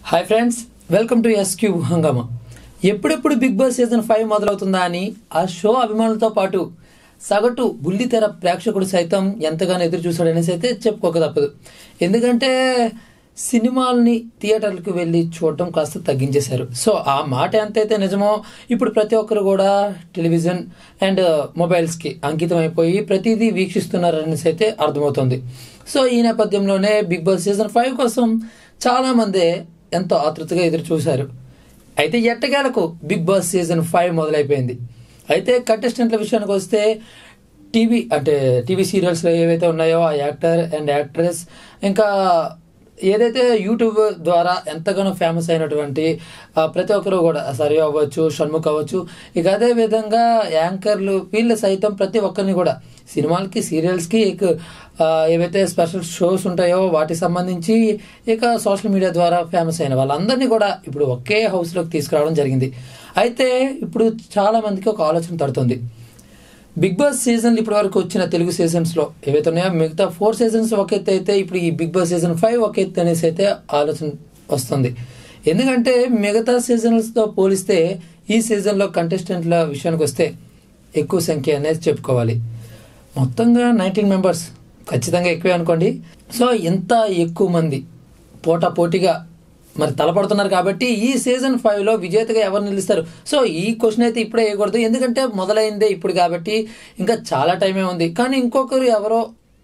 Hi friends, welcome to SQ Hungama. ఎప్పుడెప్పుడు big boss season 5 మొదలవుతుందా అని ఆ షో అభిమానులతో పాటు సగటు బుల్లితెర ప్రేక్షకుడు సైతం ఎంతగానో ఎదురు చూశాడనేసి అయితే చెప్పుకోక తప్పదు. ఎందుకంటే సినిమాల్ని థియేటర్లకు వెళ్ళి చూడటం కాస్త తగ్గించేశారు. సో ఆ మాట ఎంతైతే నిజమో ఇప్పుడు ప్రతి ఒక్కరు కూడా టెలివిజన్ అండ్ మొబైల్స్కి అంకితం అయిపోయి ప్రతిదీ వీక్షిస్తున్నారనేసి అయితే అర్థమవుతుంది. సో ఈ నేపథ్యంలోనే బిగ్ బాస్ సీజన్ 5 కోసం చాలామంది ఎంతో ఆతృతగా ఎదురు చూశారు. అయితే ఎట్టకేలకు బిగ్ బాస్ సీజన్ 5 మొదలైపోయింది. అయితే కంటెస్టెంట్ల విషయానికి వస్తే టీవీ సీరియల్స్లో ఏవైతే ఉన్నాయో ఆ యాక్టర్ అండ్ యాక్ట్రెస్, ఇంకా ఏదైతే యూట్యూబ్ ద్వారా ఎంతగానో ఫేమస్ అయినటువంటి ప్రతి ఒక్కరు కూడా సరియు అవ్వచ్చు, షణ్ముఖ్ అవ్వచ్చు, ఇక అదే విధంగా యాంకర్లు వీళ్ళు సైతం ప్రతి ఒక్కరిని కూడా సినిమాలకి సీరియల్స్కి ఏవైతే స్పెషల్ షోస్ ఉంటాయో వాటికి సంబంధించి ఇక సోషల్ మీడియా ద్వారా ఫేమస్ అయిన వాళ్ళందరినీ కూడా ఇప్పుడు ఒకే హౌస్లోకి తీసుకురావడం జరిగింది. అయితే ఇప్పుడు చాలా మందికి ఒక ఆలోచన తడుతుంది. బిగ్ బాస్ సీజన్లు ఇప్పటి వరకు వచ్చిన తెలుగు సీజన్స్లో ఏవైతే ఉన్నాయో మిగతా 4 సీజన్స్ ఒక ఎత్తు అయితే ఇప్పుడు ఈ బిగ్ బాస్ సీజన్ 5 ఒక ఎత్తు అనేసి అయితే ఆలోచన వస్తుంది. ఎందుకంటే మిగతా సీజన్స్తో పోలిస్తే ఈ సీజన్లో కంటెస్టెంట్ల విషయానికి వస్తే ఎక్కువ సంఖ్య అనేది చెప్పుకోవాలి. మొత్తంగా 19 మెంబర్స్ ఖచ్చితంగా ఎక్కువే అనుకోండి. సో ఇంత ఎక్కువ మంది పోటాపోటీగా మరి తలపడుతున్నారు కాబట్టి ఈ సీజన్ 5లో విజేతగా ఎవరు నిలుస్తారు? సో ఈ క్వశ్చన్ అయితే ఇప్పుడే వేయకూడదు, ఎందుకంటే మొదలైందే ఇప్పుడు కాబట్టి ఇంకా చాలా టైమే ఉంది. కానీ ఇంకొకరు ఎవరో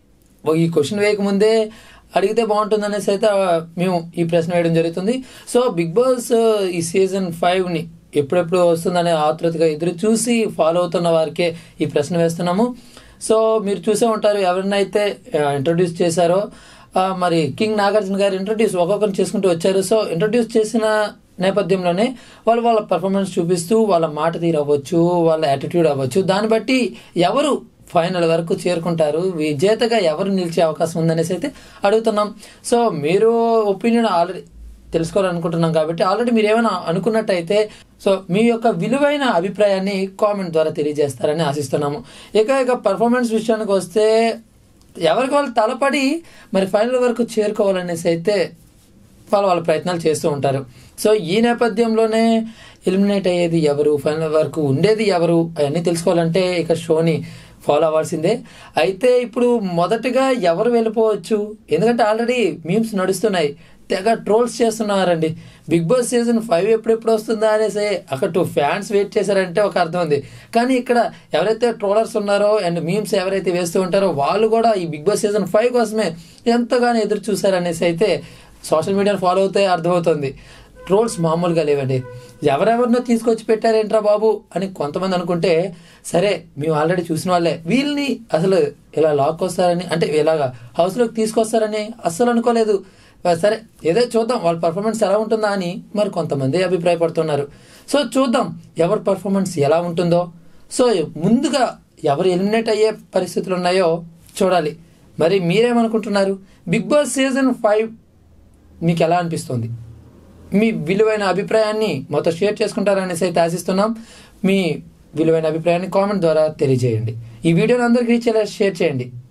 ఈ క్వశ్చన్ వేయకముందే అడిగితే బాగుంటుంది అనేసి అయితే మేము ఈ ప్రశ్న వేయడం జరుగుతుంది. సో బిగ్ బాస్ ఈ సీజన్ 5ని ఎప్పుడెప్పుడు వస్తుందనే ఆతృతగా ఎదురు చూసి ఫాలో అవుతున్న వారికే ఈ ప్రశ్న వేస్తున్నాము. సో మీరు చూసే ఉంటారు, ఎవరినైతే ఇంట్రొడ్యూస్ చేశారో మరి కింగ్ నాగార్జున గారు ఇంట్రొడ్యూస్ ఒక్కొక్కరిని చేసుకుంటూ వచ్చారు. సో ఇంట్రొడ్యూస్ చేసిన నేపథ్యంలోనే వాళ్ళ పర్ఫార్మెన్స్ చూపిస్తూ వాళ్ళ మాట తీరు అవ్వచ్చు, వాళ్ళ యాటిట్యూడ్ అవ్వచ్చు, దాన్ని బట్టి ఎవరు ఫైనల్ వరకు చేరుకుంటారు, విజేతగా ఎవరు నిలిచే అవకాశం ఉందనేసి అయితే అడుగుతున్నాం. సో మీరు ఒపీనియన్ ఆల్రెడీ తెలుసుకోవాలనుకుంటున్నాం కాబట్టి ఆల్రెడీ మీరు ఏమైనా అనుకున్నట్టయితే సో మీ యొక్క విలువైన అభిప్రాయాన్ని కామెంట్ ద్వారా తెలియజేస్తారని ఆశిస్తున్నాము. ఇక పర్ఫార్మెన్స్ విషయానికి వస్తే ఎవరికి వాళ్ళు తలపడి మరి ఫైనల్ వరకు చేరుకోవాలనేసి అయితే వాళ్ళ ప్రయత్నాలు చేస్తూ ఉంటారు. సో ఈ నేపథ్యంలోనే ఎలిమినేట్ అయ్యేది ఎవరు, ఫైనల్ వరకు ఉండేది ఎవరు, అవన్నీ తెలుసుకోవాలంటే ఇక షోని ఫాలో అవ్వాల్సిందే. అయితే ఇప్పుడు మొదటగా ఎవరు వెళ్ళిపోవచ్చు, ఎందుకంటే ఆల్రెడీ మీమ్స్ నడుస్తున్నాయి, తెగ ట్రోల్స్ చేస్తున్నారండి. బిగ్ బాస్ సీజన్ 5 ఎప్పుడెప్పుడు వస్తుందా అనేసి అక్కడ 2 ఫ్యాన్స్ వెయిట్ చేశారంటే ఒక అర్థం ఉంది. కానీ ఇక్కడ ఎవరైతే ట్రోలర్స్ ఉన్నారో అండ్ మీమ్స్ ఎవరైతే వేస్తూ ఉంటారో వాళ్ళు కూడా ఈ బిగ్ బాస్ సీజన్ 5 కోసమే ఎంతగానో ఎదురు చూశారనేసి అయితే సోషల్ మీడియాను ఫాలో అవుతే అర్థమవుతుంది. ట్రోల్స్ మామూలుగా లేవండి. ఎవరెవరినో తీసుకొచ్చి పెట్టారేంట్రా బాబు అని కొంతమంది అనుకుంటే, సరే మేము ఆల్రెడీ చూసిన వాళ్ళే, వీళ్ళని అసలు ఇలా లాక్ వస్తారని, అంటే ఇలాగా హౌస్లోకి తీసుకొస్తారని అస్సలు అనుకోలేదు. సరే ఏదో చూద్దాం వాళ్ళ పర్ఫార్మెన్స్ ఎలా ఉంటుందా అని మరి కొంతమంది అభిప్రాయపడుతున్నారు. సో చూద్దాం ఎవరి పర్ఫార్మెన్స్ ఎలా ఉంటుందో. సో ముందుగా ఎవరు ఎలిమినేట్ అయ్యే పరిస్థితులు ఉన్నాయో చూడాలి. మరి మీరేమనుకుంటున్నారు? బిగ్ బాస్ సీజన్ 5 మీకు ఎలా అనిపిస్తుంది? మీ విలువైన అభిప్రాయాన్ని మాతో షేర్ చేసుకుంటారనేసి అయితే ఆశిస్తున్నాం. మీ విలువైన అభిప్రాయాన్ని కామెంట్ ద్వారా తెలియజేయండి. ఈ వీడియోని అందరికీ రీచ్ అయ్యేలా షేర్ చేయండి.